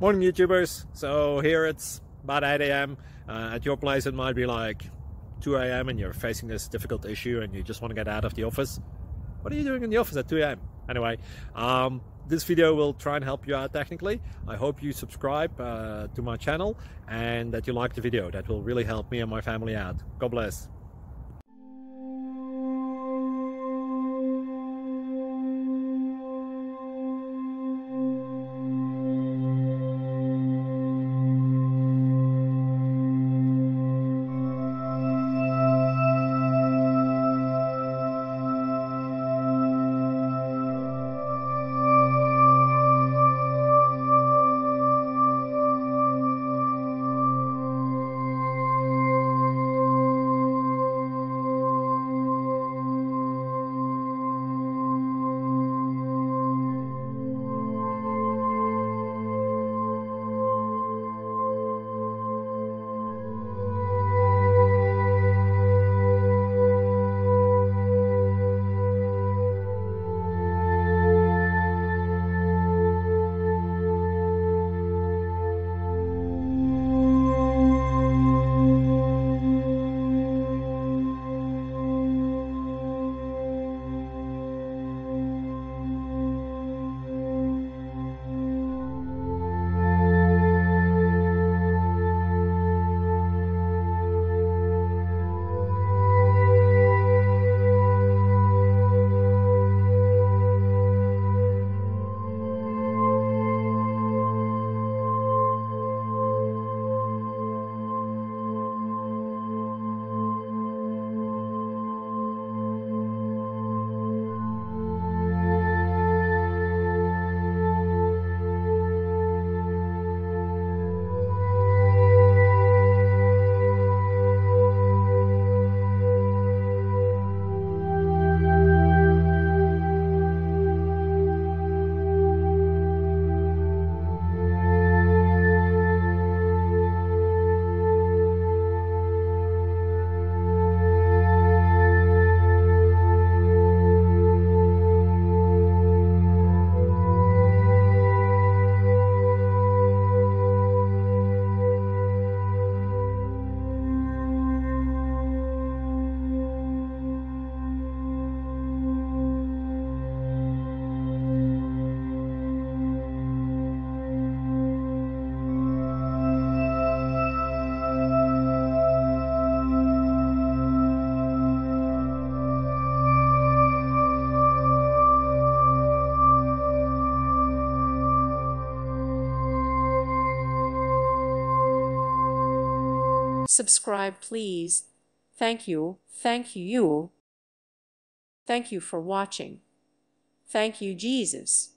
Morning YouTubers. So here it's about 8 a.m. At your place it might be like 2 a.m. and you're facing this difficult issue and you just want to get out of the office. What are you doing in the office at 2 a.m.? Anyway, this video will try and help you out technically. I hope you subscribe to my channel and that you like the video. That will really help me and my family out. God bless. Subscribe, please. Thank you. Thank you. Thank you for watching. Thank you, Jesus.